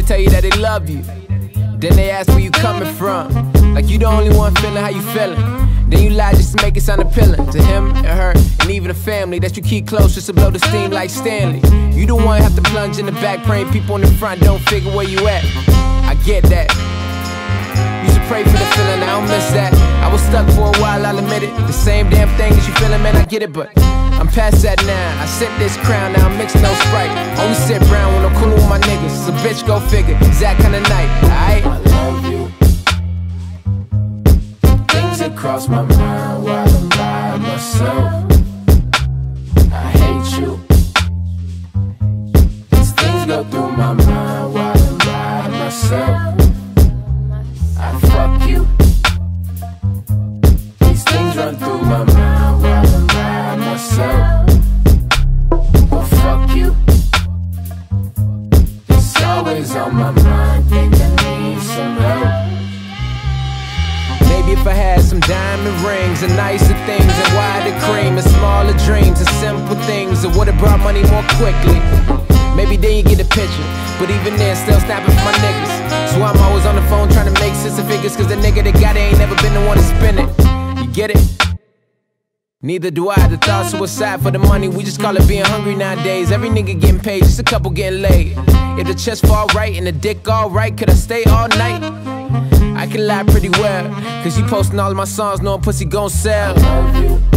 tell you that they love you. Then they ask where you coming from, like you the only one feeling how you feeling. Then you lie just to make it sound appealing to him and her and even the family that you keep close just to blow the steam like Stanley. You the one have to plunge in the back, praying people in the front don't figure where you at. I get that. Used to pray for the feeling, I don't miss that. I was stuck for a while, I'll admit it. The same damn thing as you feeling, man, I get it, but I'm past that now. I sip this crown, now I'm mixing no Sprite. Only sip brown when I'm coolin' with my niggas. So bitch, go figure, it's that kind of night, alright? I love you. Things that cross my mind while I'm by myself. I hate you. These things go through my mind while I'm by myself. I fuck you. These things run through my mind while I'm by myself. But fuck you. It's always on my mind. Think I need some help. Maybe if I had some diamond rings and nicer things and wider cream and smaller dreams and simple things, it would've brought money more quickly. Maybe then you get a picture, but even then still snapping for my niggas. So I'm always on the phone trying to make sense of figures, cause the nigga that got it ain't never been the one to spend it. You get it? Neither do I. The thought suicide for the money, we just call it being hungry nowadays. Every nigga getting paid, just a couple getting laid. If the chest fall right and the dick all right, could I stay all night? I can lie pretty well, cause you posting all of my songs knowing pussy gon' sell. I love you.